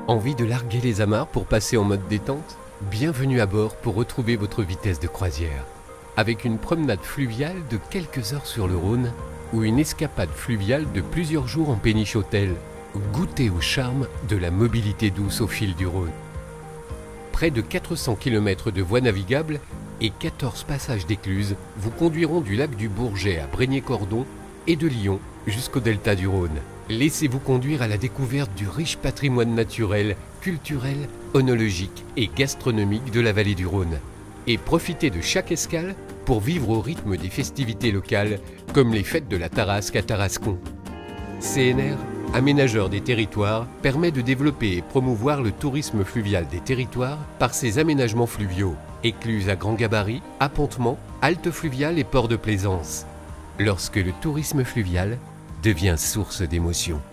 Envie de larguer les amarres pour passer en mode détente? Bienvenue à bord pour retrouver votre vitesse de croisière. Avec une promenade fluviale de quelques heures sur le Rhône ou une escapade fluviale de plusieurs jours en péniche hôtel, goûtez au charme de la mobilité douce au fil du Rhône. Près de 400 km de voies navigables et 14 passages d'écluses vous conduiront du lac du Bourget à Brégnier-Cordon et de Lyon jusqu'au delta du Rhône. Laissez-vous conduire à la découverte du riche patrimoine naturel, culturel, œnologique et gastronomique de la vallée du Rhône. Et profitez de chaque escale pour vivre au rythme des festivités locales comme les fêtes de la Tarasque à Tarascon. CNR, aménageur des territoires, permet de développer et promouvoir le tourisme fluvial des territoires par ses aménagements fluviaux, écluses à grand gabarit, appontements, haltes fluviales et ports de plaisance. Lorsque le tourisme fluvial devient source d'émotion.